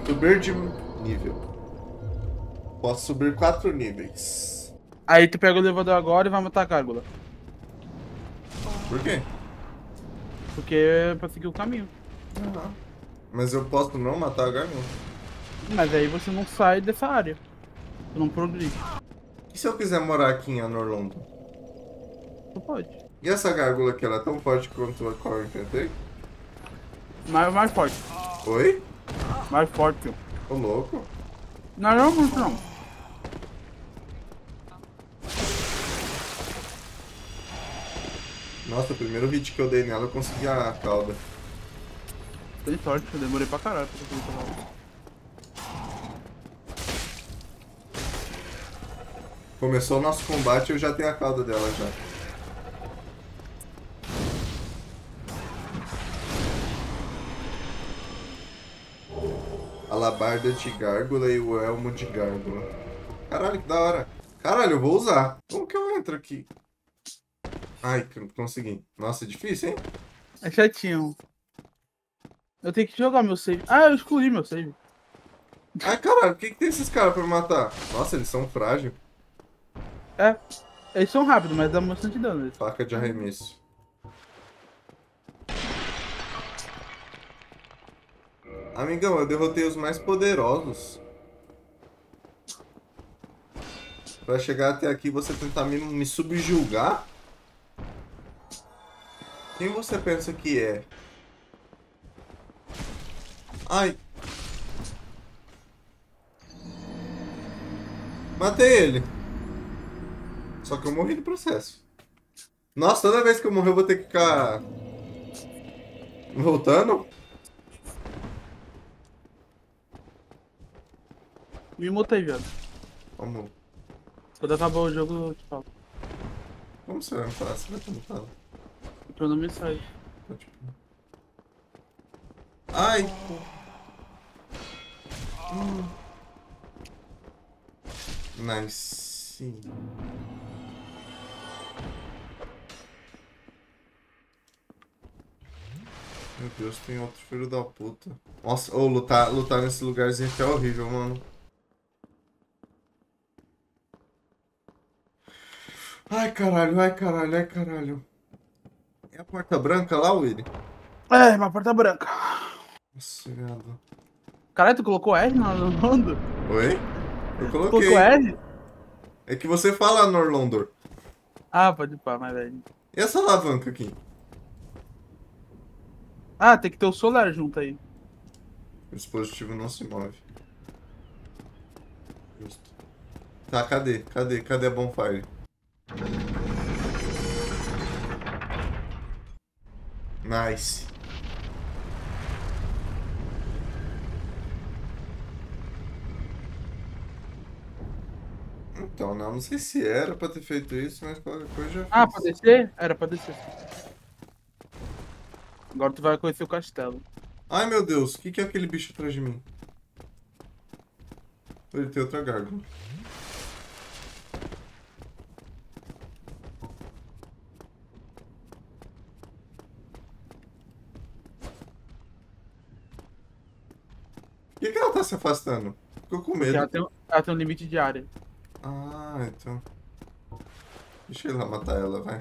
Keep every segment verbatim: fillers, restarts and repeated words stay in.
Subir de nível. Posso subir quatro níveis. Aí tu pega o elevador agora e vai matar a gárgula. Por quê? Porque é pra seguir o caminho. Ah, mas eu posso não matar a gárgula? Mas aí você não sai dessa área. Tu não progride. E se eu quiser morar aqui em Anorlondo? Tu pode. E essa gárgula aqui, ela é tão forte quanto a qual eu enfrentei? Mais, mais forte. Oi? Mais forte. Ô louco. Não, não, muito não. Nossa, o primeiro hit que eu dei nela eu consegui a cauda. Tem sorte, eu demorei pra caralho pra conseguir tomar. Começou o nosso combate e eu já tenho a cauda dela já. Alabarda de gárgula e o elmo de gárgula. Caralho, que da hora. Caralho, eu vou usar. Como que eu entro aqui? Ai, consegui. Nossa, é difícil, hein? É chatinho. Eu tenho que jogar meu save. Ah, eu excluí meu save. Ai, caralho, o que, que tem esses caras pra matar? Nossa, eles são frágeis. É. Eles são rápidos, mas dão bastante dano. Eles. Faca de arremesso. Amigão, eu derrotei os mais poderosos. Pra chegar até aqui, você tentar me, me subjugar? Quem você pensa que é? Ai. Matei ele. Só que eu morri no processo. Nossa, toda vez que eu morrer eu vou ter que ficar... voltando? Me mutei, viado. Vamos. Quando acabar o jogo, eu te falo. Como você vai me falar? Você vai ter mutado. Eu não mensagem. Tá, tipo... Ai. Hum. Nice. Meu Deus, tem outro filho da puta. Nossa, ou lutar, lutar nesse lugarzinho aqui é horrível, mano. Ai, caralho, ai, caralho, ai, caralho. É a porta branca lá, Willy? É, uma porta branca. Nossa, viado. Caralho, tu colocou R no Orlando? Oi? Eu Tu coloquei. colocou R? É que você fala Norlondor. Ah, pode pá, mas velho. E essa alavanca aqui? Ah, tem que ter o solar junto aí. O dispositivo não se move. Justo. Tá, cadê? Cadê? Cadê a bonfire? Nice. Então, não, não sei se era pra ter feito isso, mas qualquer coisa já Ah, fiz. pra descer? Era pra descer. Agora tu vai conhecer o castelo. Ai, meu Deus, o que, que é aquele bicho atrás de mim? Ele tem outra gárgula. Por que, que ela tá se afastando? Ficou com Porque ela medo. tem, ela tem um limite de área. Ah, então. Deixa eu ir lá matar ela, vai.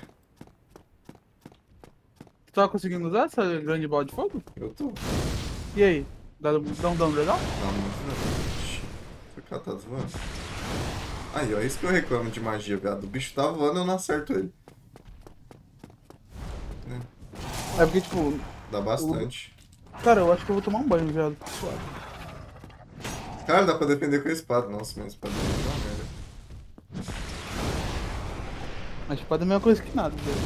Tu tá conseguindo usar essa grande bola de fogo? Eu tô. E aí? Dá, dá um dano legal? Não, muito não. Ixi, esse cara tá zoando. Aí, ó, é isso que eu reclamo de magia, viado. O bicho tá voando, eu não acerto ele. É porque, tipo. Dá bastante. Cara, eu acho que eu vou tomar um banho, viado. Suave. Cara, dá pra defender com a espada. Nossa, minha espada é uma merda. A espada é a mesma coisa que nada, velho.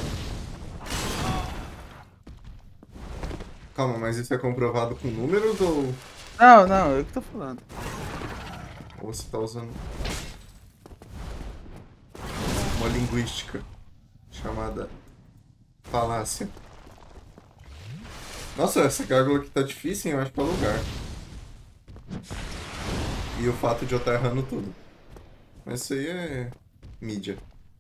Calma, mas isso é comprovado com números ou, Não, não, é o que eu tô falando. ou você tá usando uma linguística chamada falácia? Nossa, essa gárgula aqui tá difícil, hein? Eu acho que é o lugar. E o fato de eu estar errando tudo. Mas isso aí é mídia.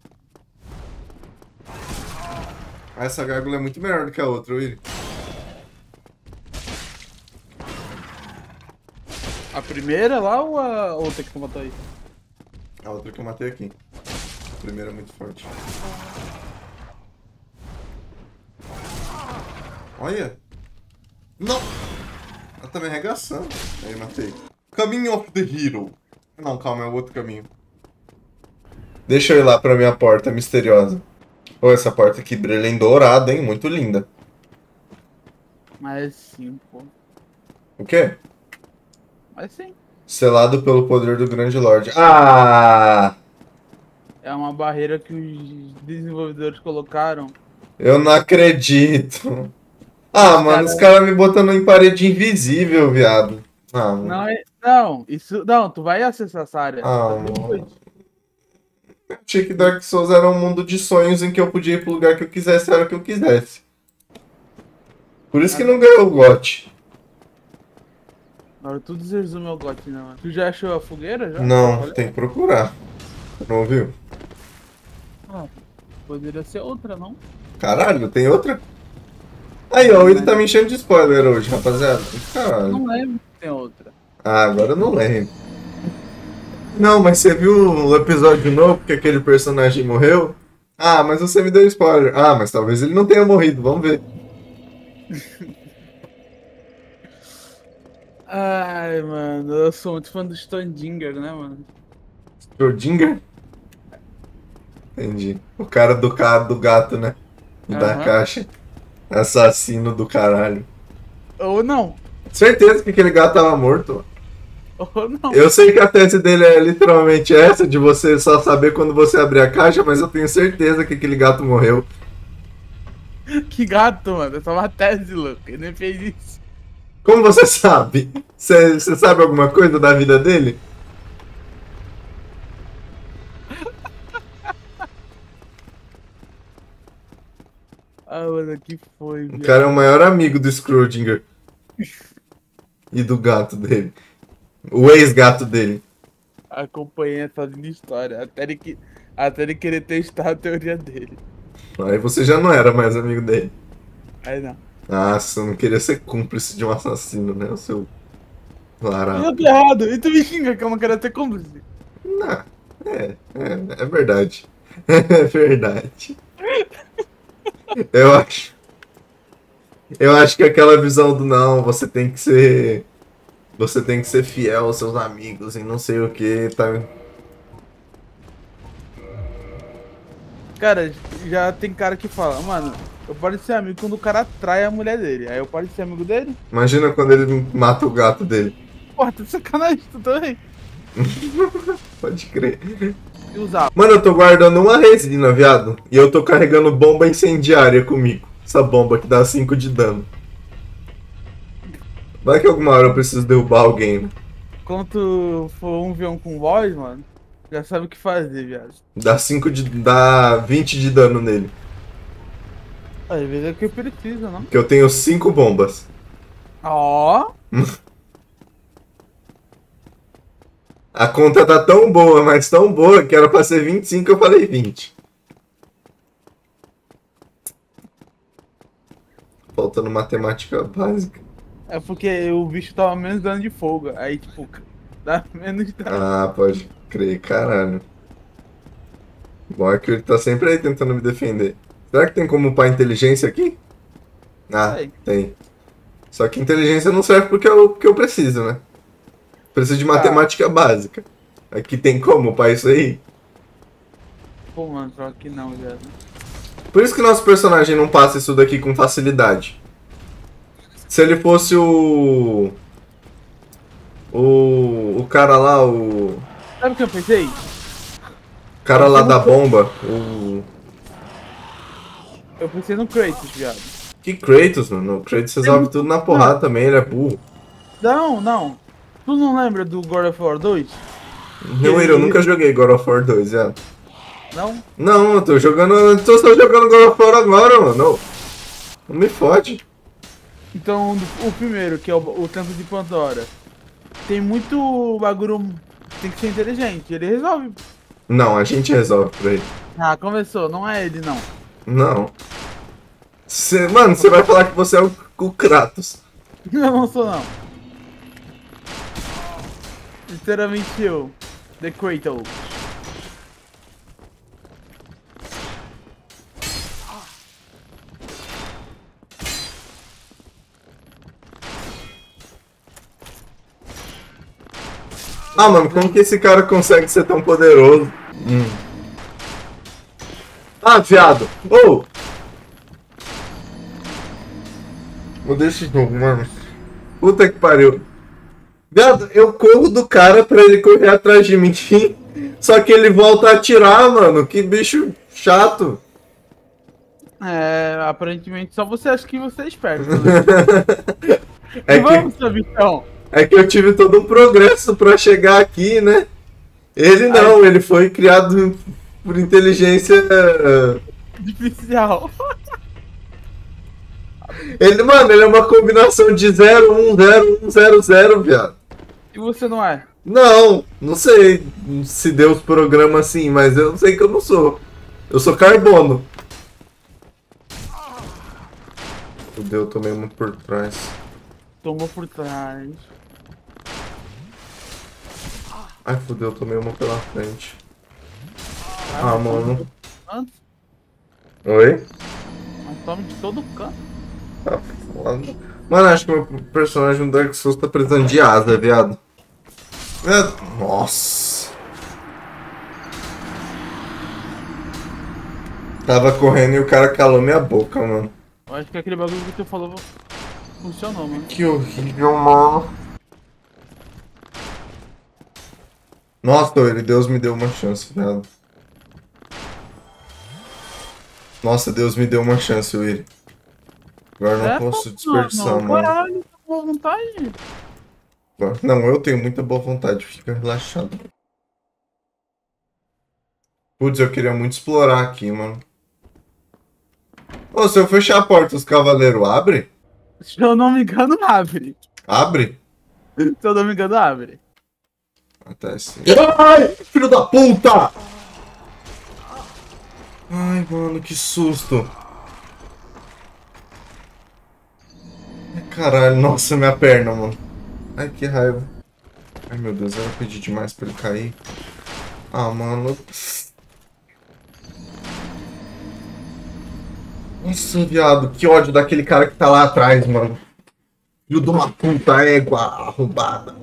Ah, essa gárgula é muito melhor do que a outra, Willy. A primeira lá ou a outra que tu matou aí? A outra que eu matei aqui. A primeira é muito forte. Olha! Não! Ela tá me arregaçando. Aí, matei. Caminho of the Hero. Não, calma, é o outro caminho. Deixa eu ir lá pra minha porta misteriosa. Pô, essa porta aqui brilha em dourado, hein? Muito linda. Mas sim, pô. O quê? Mas sim. Selado pelo poder do Grande Lorde. Ah! É uma barreira que os desenvolvedores colocaram. Eu não acredito. Ah, Os mano, cara- os caras me botando em parede invisível, viado. Ah, mano. Não, é... não, isso. Não, tu vai acessar essa área. Ah, Só que depois. mano. Eu achei que Dark Souls era um mundo de sonhos em que eu podia ir pro lugar que eu quisesse, a hora que eu quisesse. Por isso que não ganhou o G O T. Agora tudo se resume ao G O T, né, mano? Tu já achou a fogueira já? Não, Olha. tem que procurar. Não ouviu? Ah, poderia ser outra, não? Caralho, tem outra? Aí, ó, ele tá me enchendo de spoiler hoje, rapaziada. Caralho. Não lembro que tem outra. Ah, agora eu não lembro. Não, mas você viu o episódio novo que aquele personagem morreu? Ah, mas você me deu spoiler. Ah, mas talvez ele não tenha morrido, vamos ver. Ai, mano, eu sou muito fã do Stondinger, né, mano? Schrödinger? Entendi. O cara do cara do gato, né? Da Aham. caixa. Assassino do caralho. Ou não. Certeza que aquele gato tava morto. Ou não. Eu sei que a tese dele é literalmente essa, de você só saber quando você abrir a caixa, mas eu tenho certeza que aquele gato morreu. Que gato, mano. É só uma tese, louco. Ele nem fez isso. Como você sabe? Você você sabe alguma coisa da vida dele? Ah, mano, que foi, O viado. cara é o maior amigo do Schrödinger. E do gato dele. O ex-gato dele. Acompanhei essa linda história. Até ele, que... até ele querer testar a teoria dele. Aí você já não era mais amigo dele. Aí não. Ah, você não queria ser cúmplice de um assassino, né? O seu larápio. Eu tô errado. E tu me xinga que eu não quero ter cúmplice. Não, é, é, é verdade. É verdade. Eu acho. Eu acho que aquela visão do não, você tem que ser. Você tem que ser fiel aos seus amigos e não sei o que, tá. Cara, já tem cara que fala, mano, eu paro de ser amigo quando o cara trai a mulher dele. Aí eu paro de ser amigo dele? Imagina quando ele mata o gato dele. Porra, tá de sacanagem, tu também. Pode crer. E usar. Mano, eu tô guardando uma resina, viado. E eu tô carregando bomba incendiária comigo. Essa bomba que dá cinco de dano. Vai que alguma hora eu preciso derrubar alguém, né? Quando tu for um v um com voz, mano, já sabe o que fazer, viado. Dá cinco de. Dá vinte de dano nele. Às vezes é o que precisa, não? Que eu tenho cinco bombas. Ó, A conta tá tão boa, mas tão boa que era pra ser vinte e cinco, eu falei vinte. Faltando matemática básica. é porque o bicho tava menos dano de fogo. Aí, tipo, dá menos dano. Ah, pode crer, caralho. Bom é que ele tá sempre aí tentando me defender. Será que tem como upar inteligência aqui? Ah, Tem. tem. Só que inteligência não serve porque eu, porque eu preciso, né? Preciso de matemática básica. Aqui tem como upar isso aí? Pô, mano, só que não, viado. Por isso que nosso personagem não passa isso daqui com facilidade. Se ele fosse o... O... O cara lá, o... Sabe o que eu pensei? O cara lá da bomba, o... Eu pensei no Kratos, viado. Que Kratos, mano? O Kratos resolve tudo na porrada também, ele é burro. Não, não. Tu não lembra do God of War dois? Não, eu nunca joguei God of War dois, é. Não? Não, eu tô jogando. Eu tô só jogando God of War agora, mano. Não, não me fode. Então, o primeiro, que é o, o Templo de Pandora, tem muito bagulho. Tem que ser inteligente. Ele resolve. Não, a gente resolve por aí. Ah, começou. Não é ele, não. Não. Cê, mano, você vai falar que você é o, o Kratos. Eu não sou, não. Literalmente eu. The Kratos. Ah, mano, como que esse cara consegue ser tão poderoso? Hum. Ah, viado! Oh! Mudei esse jogo, mano. Puta que pariu. Viado, eu corro do cara pra ele correr atrás de mim. Só que ele volta a atirar, mano. Que bicho chato. É, aparentemente só você acha que você é esperto, né? É E vamos, que, seu bichão. é que eu tive todo um progresso pra chegar aqui, né? Ele não, Ai, ele foi criado por inteligência. artificial. Ele, mano, ele é uma combinação de zero um zero um zero zero, viado. E você não é? Não, não sei se Deus programa assim, mas eu sei que eu não sou. Eu sou carbono. Fudeu, eu tomei muito por trás. Tomou por trás. Ai, fudeu, eu tomei uma pela frente. Ai, Ah, mas tome de mano. todo canto. Oi? Mas tome de todo canto. Tá foda. Mano, acho que meu personagem do Dark Souls tá precisando de asa, viado. É- Nossa. Tava correndo e o cara calou minha boca, mano. Eu acho que aquele bagulho que tu falou funcionou, mano. Que horrível, mano. Nossa, ele, Deus me deu uma chance, viado. Nossa, Deus me deu uma chance, Willy. Agora não É, posso desperdiçar, mano. mano. Caralho, tá com vontade. Não, eu tenho muita boa vontade, fica relaxado. Putz, eu queria muito explorar aqui, mano. Ô, se eu fechar a porta, os cavaleiros abrem? Se eu não me engano, abre. Abre? Se eu não me engano, abre. Até sim. Ai, filho da puta! Ai, mano, que susto. Ai, caralho, nossa, minha perna, mano. Ai, que raiva. Ai, meu Deus, eu pedi demais pra ele cair. Ah, mano. Nossa, viado, que ódio daquele cara que tá lá atrás, mano. Filho de uma puta égua arrombada.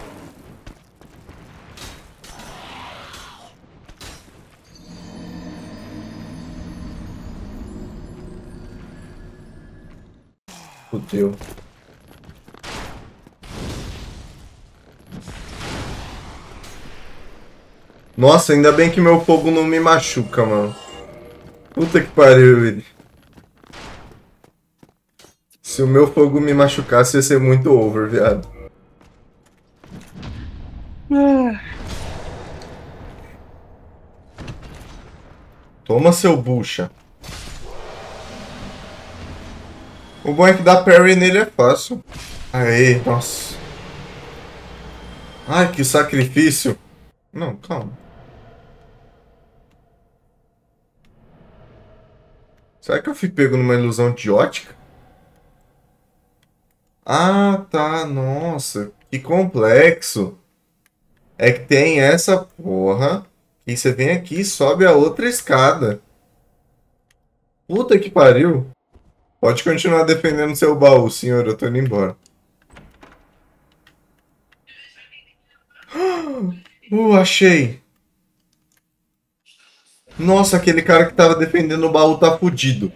Fudeu. Nossa, ainda bem que meu fogo não me machuca, mano. Puta que pariu, ele. Se o meu fogo me machucasse, ia ser muito over, viado. Toma, seu bucha. O bom é que dar parry nele é fácil. Aê, nossa. Ai, que sacrifício. Não, calma. Será que eu fui pego numa ilusão de ótica? Ah, tá. Nossa, que complexo. É que tem essa porra. E você vem aqui e sobe a outra escada. Puta que pariu. Pode continuar defendendo seu baú, senhor. Eu tô indo embora. Uh, achei. Nossa, aquele cara que tava defendendo o baú tá fudido.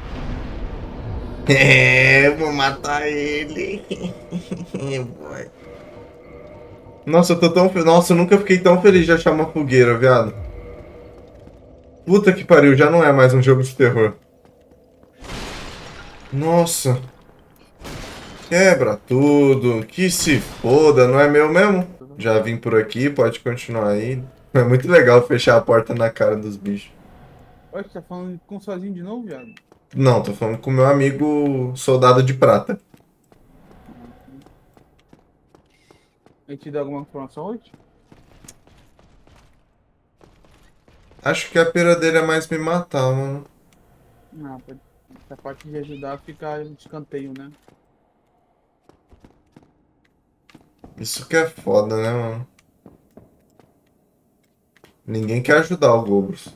É, vou matar ele. Nossa, eu tô tão. fe- Nossa, eu nunca fiquei tão feliz de achar uma fogueira, viado. Puta que pariu, já não é mais um jogo de terror. Nossa. Quebra tudo. Que se foda, não é meu mesmo? Já vim por aqui, pode continuar aí. É muito legal fechar a porta na cara dos bichos. Olha, você tá falando com sozinho de novo, viado? Não, tô falando com meu amigo soldado de prata. Ele te deu alguma informação hoje? Acho que a pira dele é mais me matar, mano. Não, pode- essa parte de ajudar fica de escanteio, né? Isso que é foda, né, mano? Ninguém quer ajudar o Gobros.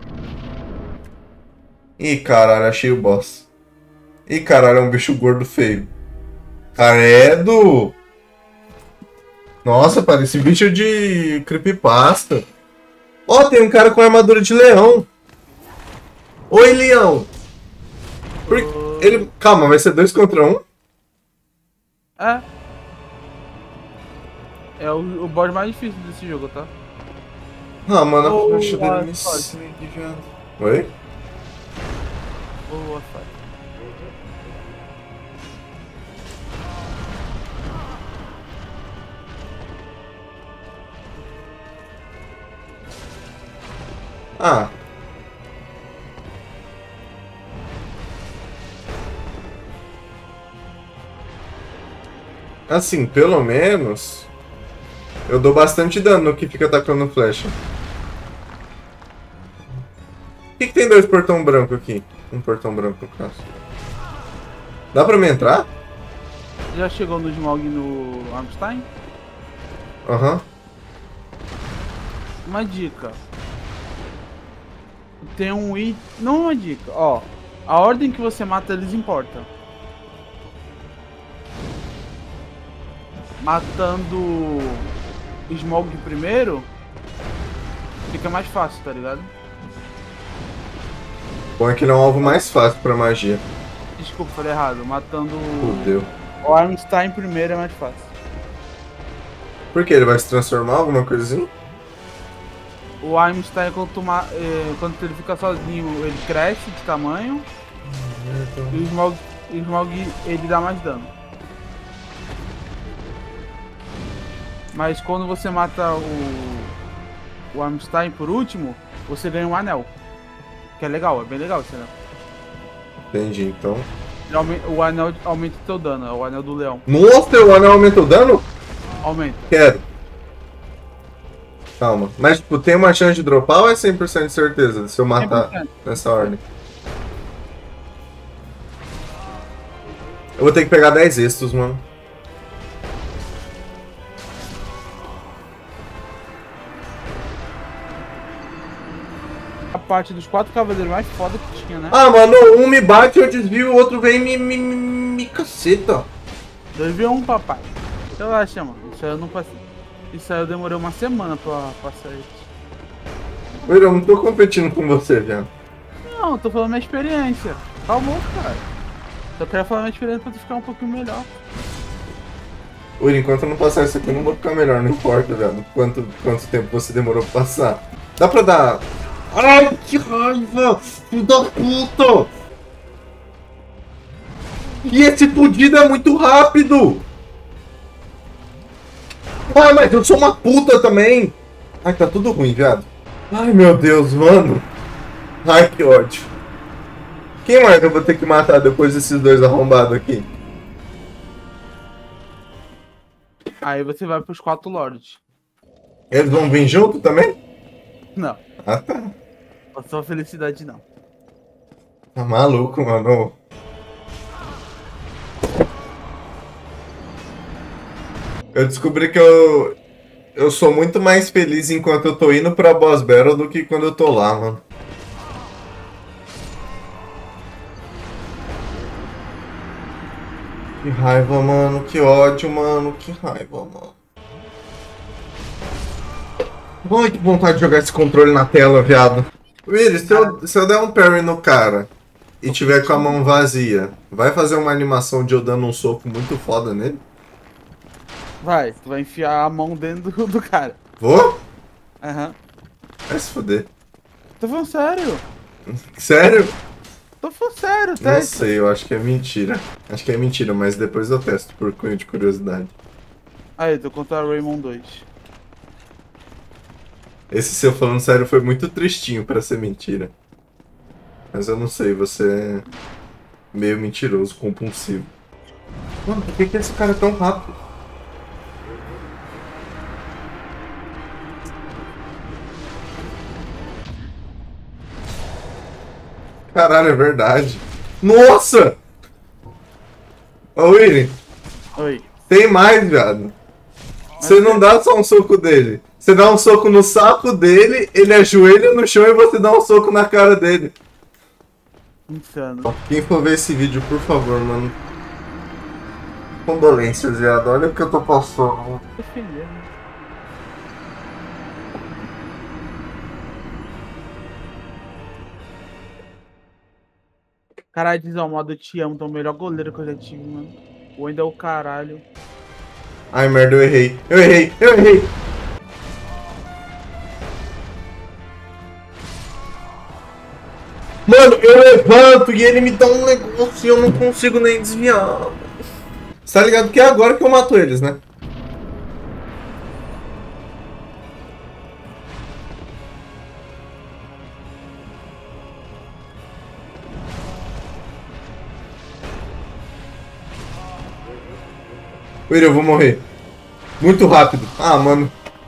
Ih, caralho, achei o boss. Ih, caralho, é um bicho gordo feio. Caredo! Nossa, parece bicho de creepypasta. Ó, oh, tem um cara com armadura de leão. Oi, leão! Por... Ele... Calma, vai ser dois contra um? É. É o, o boss mais difícil desse jogo, tá? Ah, mano, a Oh, flecha dele ah, me pode. segue, viado. Oi? Boa, pai. Ah. Assim, pelo menos... Eu dou bastante dano no que fica atacando flecha. Por que, que tem dois portão branco aqui? Um portão branco, no caso. Dá pra me entrar? Já chegou no Smaug no Armstein? Aham. Uhum. Uma dica. Tem um item... Não uma dica, ó. A ordem que você mata eles importa. Matando o Smaug primeiro, fica mais fácil, tá ligado? Bom é que ele é um alvo mais fácil pra magia. Desculpa, falei errado. Matando Fudeu. o Armstein primeiro é mais fácil. Por que? Ele vai se transformar alguma coisinha? O Armstein, quando, tu ma- eh, quando ele fica sozinho, ele cresce de tamanho. E o Smaug, o Smaug ele dá mais dano. Mas quando você mata o, o Armstein por último, você ganha um anel. Que é legal, é bem legal esse anel. Entendi, então. Ele aume- O anel aumenta o teu dano, é o anel do leão. Nossa, o anel aumenta o dano? Aumenta. Quero. Calma. Mas, tipo, tem uma chance de dropar ou é cem por cento de certeza se eu matar cem por cento. nessa ordem? Eu vou ter que pegar dez estos, mano. A parte dos quatro cavaleiros mais foda que tinha, né? Ah, mano, um me bate, eu desvio, o outro vem e me, me, me, me caceta. dois v um, papai. Relaxa, mano. Isso aí eu não passei. Isso aí eu demorei uma semana pra passar isso. Eu não tô competindo com você, viado. Não, eu tô falando minha experiência. Calma, cara. Só quero falar minha experiência pra tu ficar um pouquinho melhor. Ui, enquanto eu não passar isso aqui, eu não vou ficar melhor, não importa, velho. Quanto, quanto tempo você demorou pra passar. Dá pra dar... Ai, que raiva! Filho da puta! E esse fudido é muito rápido! Ai, mas eu sou uma puta também! Ai, tá tudo ruim, viado. Ai, meu Deus, mano. Ai, que ódio. Quem mais eu vou ter que matar depois desses dois arrombados aqui? Aí você vai pros quatro lords. Eles vão vir junto também? Não. Ah, tá. A sua felicidade não. Tá maluco, mano. Eu descobri que eu... Eu sou muito mais feliz enquanto eu tô indo pra Boss Battle do que quando eu tô lá, mano. Que raiva, mano. Que ódio, mano. Que raiva, mano. Ai, que vontade de jogar esse controle na tela, viado. Willy, se eu, se eu der um parry no cara e tiver com a mão vazia, vai fazer uma animação de eu dando um soco muito foda nele? Vai, tu vai enfiar a mão dentro do, do cara. Vou? Aham. Uhum. Vai se fuder. Tô falando sério. Sério? Tô falando sério, tá? Não sei, eu acho que é mentira. Acho que é mentira, mas depois eu testo por cunho de curiosidade. Aí, tô contra o Raymond dois. Esse seu falando sério foi muito tristinho pra ser mentira. Mas eu não sei, você é meio mentiroso, compulsivo. Mano, por que, que esse cara é tão rápido? Caralho, é verdade. Nossa! Ô, Willy. Oi. Tem mais, viado. Você não dá só um soco dele. Você dá um soco no saco dele, ele ajoelha no chão e você dá um soco na cara dele. Insano. Quem for ver esse vídeo, por favor, mano. Condolências, viado. Olha o que eu tô passando. Caralho, Desalmado, eu te amo. Tu é o melhor goleiro que eu já tive, mano. O ainda é o caralho. Ai, merda, eu errei. Eu errei, eu errei. Mano, eu levanto e ele me dá um negócio e eu não consigo nem desviar. Você tá ligado que é agora que eu mato eles, né? William, eu vou morrer. Muito rápido. Ah, mano.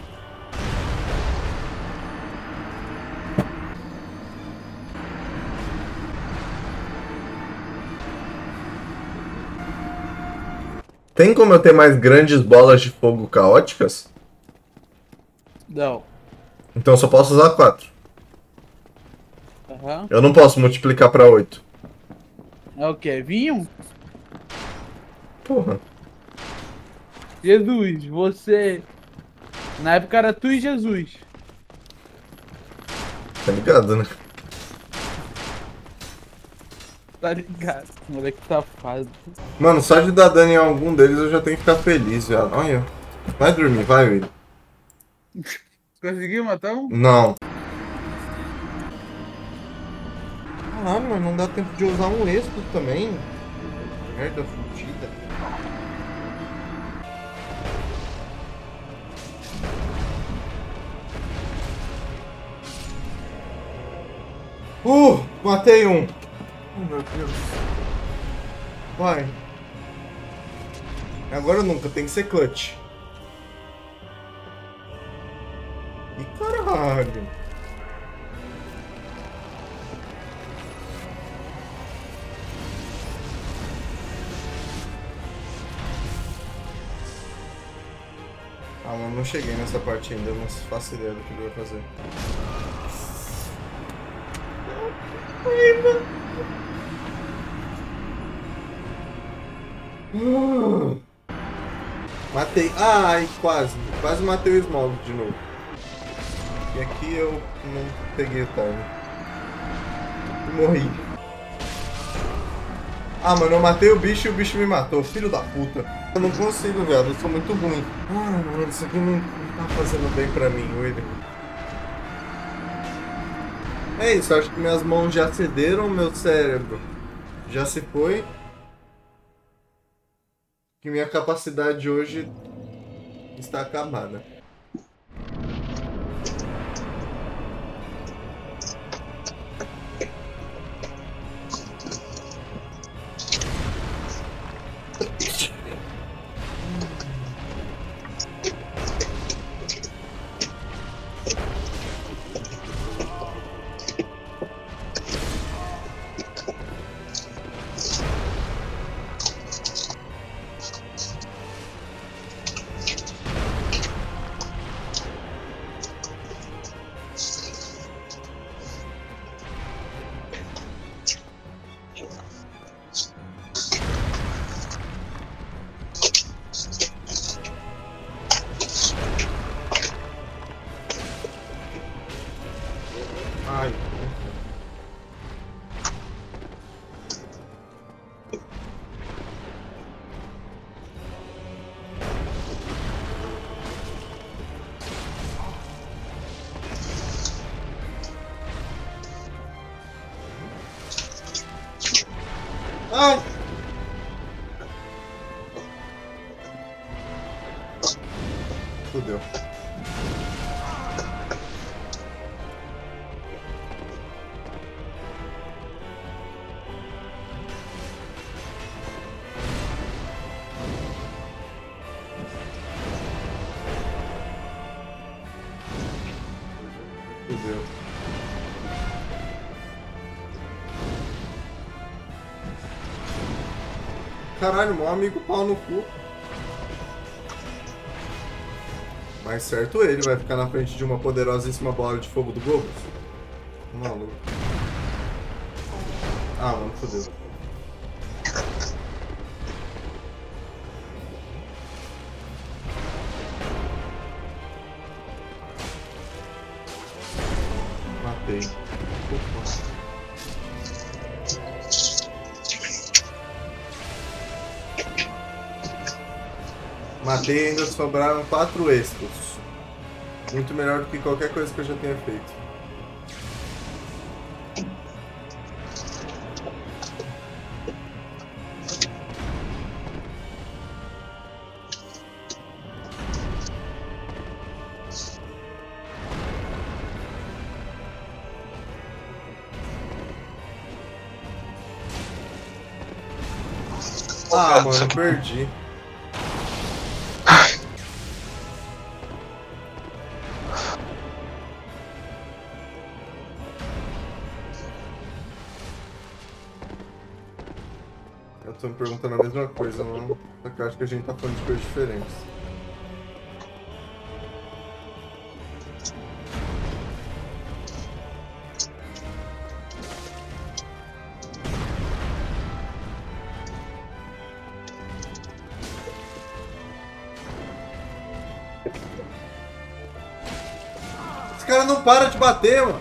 Tem como eu ter mais grandes bolas de fogo caóticas? Não. Então eu só posso usar quatro. Aham. Eu não posso multiplicar pra oito. É o quê? Vinho? Porra. Jesus, você... Na época era tu e Jesus. Tá ligado, né? Tá ligado? Moleque safado. Mano, só de dar dano em algum deles eu já tenho que ficar feliz, viado. Olha. Vai dormir, vai, William. Conseguiu matar um? Não. Caralho, mas não dá tempo de usar um expo também. Merda fudida. Uh, matei um. Oh, meu Deus. Vai. Agora ou nunca, tem que ser clutch. E caralho. Ah, mano, não cheguei nessa parte ainda, eu não faço ideia do que eu vou fazer. Uh, matei. Ai, quase. Quase matei o Smog de novo. E aqui eu não peguei o time. E morri. Ah, mano, eu matei o bicho e o bicho me matou. Filho da puta. Eu não consigo, velho. Eu sou muito ruim. Ah, mano, isso aqui não, não tá fazendo bem pra mim, William. É isso, acho que minhas mãos já cederam, meu cérebro já se foi. Que minha capacidade hoje está acabada. Ai. Ai. Fudeu. Fudeu. Caralho, meu amigo pau no cu. Mais certo ele vai ficar na frente de uma poderosíssima bola de fogo do Gobos. Maluco. Ah, mano, fodeu. Matei. Ufa. Matei e ainda sobraram quatro extras. Muito melhor do que qualquer coisa que eu já tenha feito. Ah, mano, perdi. Eu tô me perguntando a mesma coisa, não? Só que eu acho que a gente tá falando de coisas diferentes. Esse cara não para de bater, mano.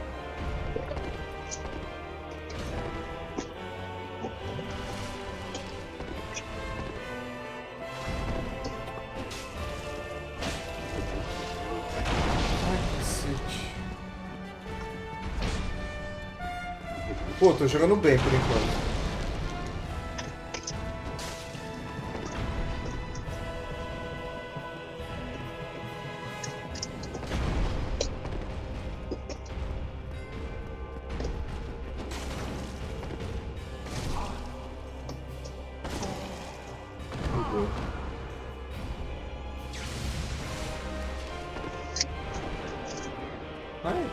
Pô, tô jogando bem por enquanto. Ai.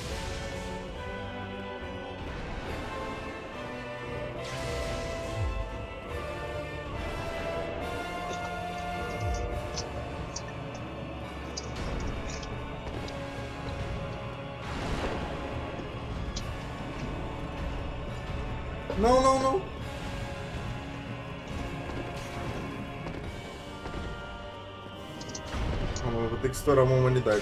Não, não, não. Calma, eu vou ter que estourar uma humanidade.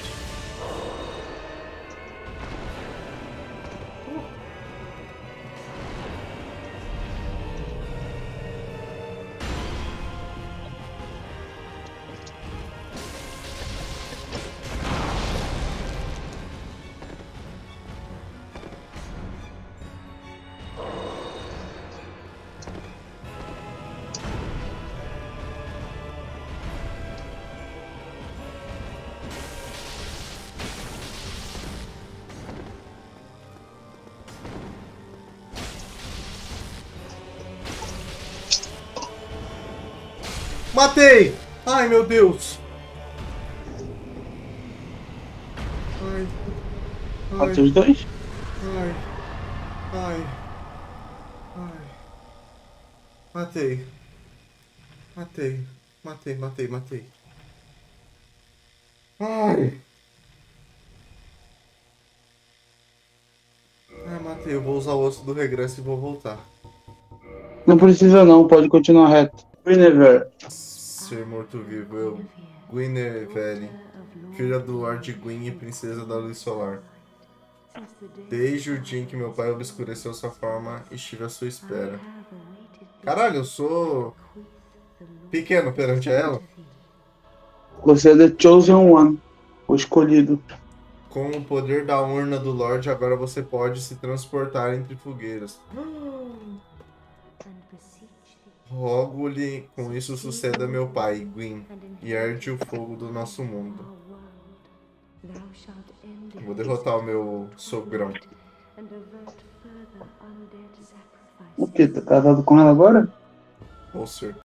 Matei! Ai, meu Deus! Ai. Matou os dois? Ai. Ai. Ai. Matei. Matei. Matei, matei, matei. Ai. Ai, matei. Eu vou usar o osso do regresso e vou voltar. Não precisa não, pode continuar reto. Guinevere. Ser morto-vivo, eu. Guinevere, filha do Lord Gwyn e princesa da luz solar. Desde o dia em que meu pai obscureceu sua forma, estive à sua espera. Caralho, eu sou pequeno perante ela. Você é The Chosen One, o escolhido. Com o poder da urna do Lorde, agora você pode se transportar entre fogueiras. Rogo-lhe, com isso suceda meu pai, Gwyn, e herde o fogo do nosso mundo. Vou derrotar o meu sogrão. O que? Tá casado com ela agora? Vou ser.